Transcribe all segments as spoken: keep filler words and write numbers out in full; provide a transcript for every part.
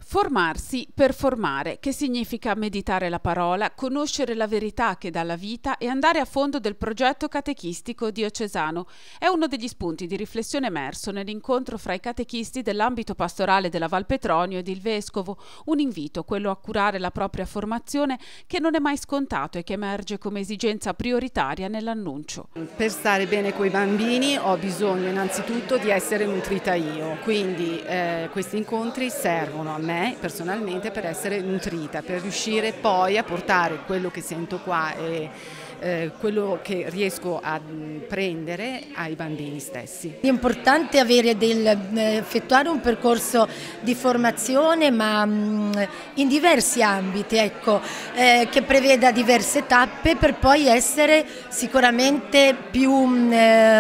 Formarsi per formare, che significa meditare la parola, conoscere la verità che dà la vita e andare a fondo del progetto catechistico diocesano. È uno degli spunti di riflessione emerso nell'incontro fra i catechisti dell'ambito pastorale della Val Petronio ed il Vescovo, un invito, quello a curare la propria formazione, che non è mai scontato e che emerge come esigenza prioritaria nell'annuncio. Per stare bene coi bambini ho bisogno innanzitutto di essere nutrita io, quindi eh, questi incontri servono a me personalmente per essere nutrita, per riuscire poi a portare quello che sento qua e eh, quello che riesco a prendere ai bambini stessi. È importante avere del, effettuare un percorso di formazione, ma mh, in diversi ambiti, ecco, eh, che preveda diverse tappe per poi essere sicuramente più mh,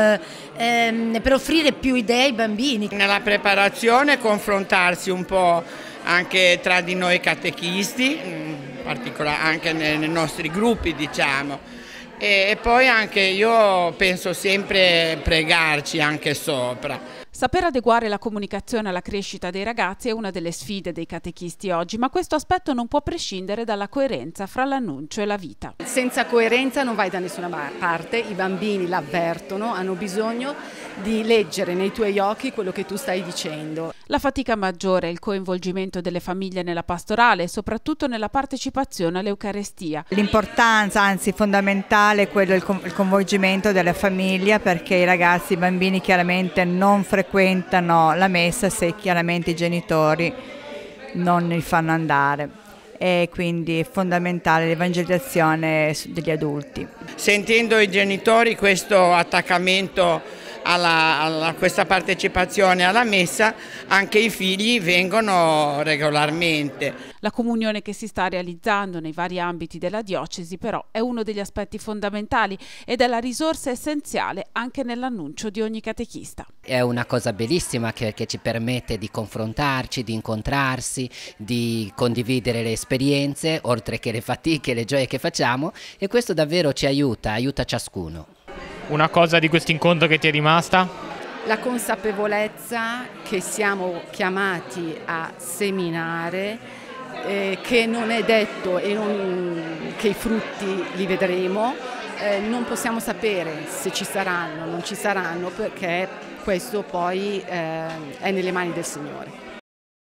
eh, per offrire più idee ai bambini. Nella preparazione confrontarsi un po' anche tra di noi catechisti, in particolare anche nei nostri gruppi, diciamo, e poi anche io penso sempre pregarci anche sopra. Saper adeguare la comunicazione alla crescita dei ragazzi è una delle sfide dei catechisti oggi, ma questo aspetto non può prescindere dalla coerenza fra l'annuncio e la vita. Senza coerenza non vai da nessuna parte, i bambini l'avvertono, hanno bisogno di leggere nei tuoi occhi quello che tu stai dicendo. La fatica maggiore è il coinvolgimento delle famiglie nella pastorale e soprattutto nella partecipazione all'Eucarestia. L'importanza, anzi fondamentale, è quello il coinvolgimento della famiglia, perché i ragazzi, i bambini chiaramente non frequentano la messa se chiaramente i genitori non li fanno andare, e quindi è fondamentale l'evangelizzazione degli adulti. Sentendo i genitori questo attaccamento alla, alla questa partecipazione alla messa, anche i figli vengono regolarmente. La comunione che si sta realizzando nei vari ambiti della diocesi però è uno degli aspetti fondamentali ed è la risorsa essenziale anche nell'annuncio di ogni catechista. È una cosa bellissima che, che ci permette di confrontarci, di incontrarsi, di condividere le esperienze, oltre che le fatiche e le gioie che facciamo, e questo davvero ci aiuta, aiuta ciascuno. Una cosa di questo incontro che ti è rimasta? La consapevolezza che siamo chiamati a seminare, eh, che non è detto e non, che i frutti li vedremo, eh, non possiamo sapere se ci saranno o non ci saranno, perché questo poi eh, è nelle mani del Signore.